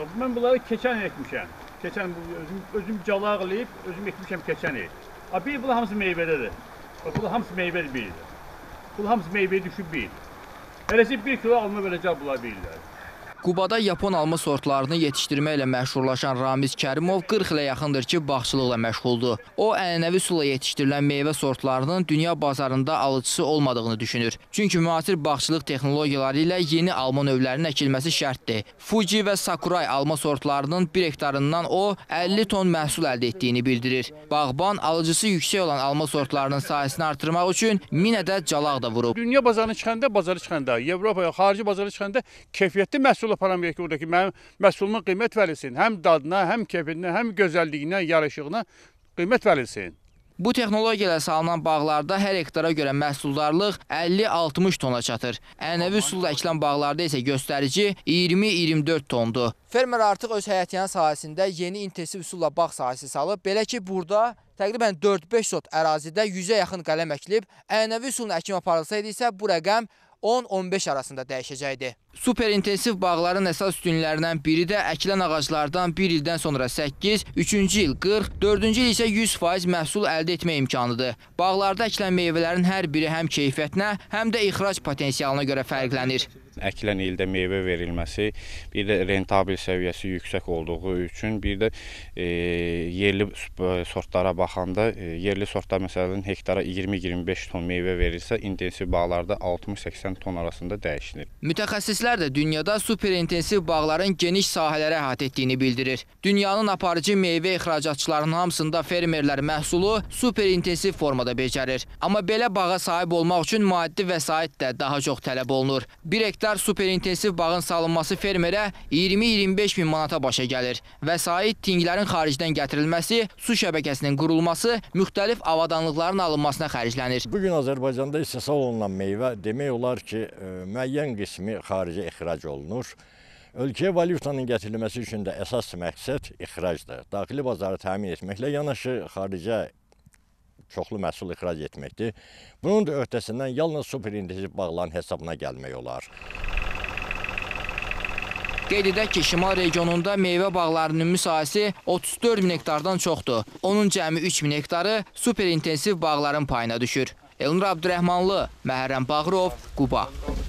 Mən bunları keçən il ekmişəm. Keçən özüm calaqlayıb, özüm ekmişəm keçən il. Bir bunlar hamısı meyvədədir. Bunlar hamısı meyvədir bir ildə. Bunlar hamısı meyvəyə düşüb bir il. Eləsi 1 kilo alma verəcək bunlar bir ildə. Qubada Yapon alma sortlarını yetişdirməklə məşhurlaşan Ramiz Kərimov 40 ilə yaxındır ki, bağçılıqla məşğuldur. O, ənənəvi üsulla yetişdirilən meyvə sortlarının dünya bazarında alıcısı olmadığını düşünür. Çünki müasir bağçılıq texnologiyaları ilə yeni alma növlərinin əkilməsi şərtdir. Fuji və Sakuray alma sortlarının 1 hektarından o 50 ton məhsul əldə etdiyini bildirir. Bağban alıcısı yüksək olan alma sortlarının sayəsini artırmaq üçün 1000 ədəd calaq da vurub. Dünya bazarına çıxanda, Avropaya, xarici bazara çıxanda keyfiyyətli məhsul aparan ki, oradakı mənim məhsuluma qiymət verilsin. Həm dadına, həm keyfiyyətinə, həm gözəlliyinə, yaraşığına qiymət verilsin. Bu texnologiyalar salınan bağlarda hər hektara görə məhsuldarlıq 50-60 tona çatır. Ənənəvi üsulla əkilən bağlarda isə göstərici 20-24 tondur. Fermer artıq öz həyətyanı sahəsində yeni intensiv üsulla bağ sahəsi salıb. Belə ki, burada təqribən 4-5 sot ərazidə 100-ə yaxın qələm əkilib. Ənənəvi üsulla əkim aparılsaydı isə bu rəqəm 10-15 arasında dəyişəcəkdi. Superintensiv bağların əsas üstünlərindən biri də əkilən ağaclardan bir ildən sonra 8, 3-cü il 40, 4-cü il isə 100% məhsul əldə etmə imkanıdır. Bağlarda əkilən meyvələrin hər biri həm keyfiyyətinə, həm də ixrac potensialına görə fərqlənir. Əkilən ildə meyvə verilməsi, bir də rentabil səviyyəsi yüksək olduğu üçün, bir də yerli sortlara baxanda, yerli sortlar məsələn hektara 20-25 ton meyvə verirsə, intensiv bağlarda 60-80 ton arasında dəyişilir. Mütəxəssislər də dünyada superintensiv bağların geniş sahələrə əhatə etdiyini bildirir. Dünyanın aparıcı meyvə ixracatçılarının hamısında fermerlər məhsulu superintensiv formada becərir. Amma belə bağa sahib olmaq üçün maddi vəsait də daha çox tələb olunur. 1 hektar superintensiv bağın salınması fermerə 20-25 min manata başa gəlir. Vəsait tinglərin xaricdən gətirilməsi, su şəbəkəsinin qurulması, müxtəlif avadanlıqların alınmasına xərclənir. Bugün Azərbaycanda istehsal olunan meyvə demək olar ki, müəyyən qismi xaricə ixrac olunur. Ölkəyə valyutanın gətirilməsi üçün də əsas məqsəd ixracdır. Daxili bazarı təmin etməklə yanaşı xaricə çoxlu məhsul ixrac etməkdir. Bunun da öhdəsindən yalnız superintensiv bağların hesabına gəlmək olar. Qeyd edək ki, şimal regionunda meyvə bağlarının müsahibəsi 34 min hektardan çoxdur. Onun cəmi 3 min hektarı superintensiv bağların payına düşür. Elnur Abdurrəhmanlı, Məhərrəm Bağırov, Quba.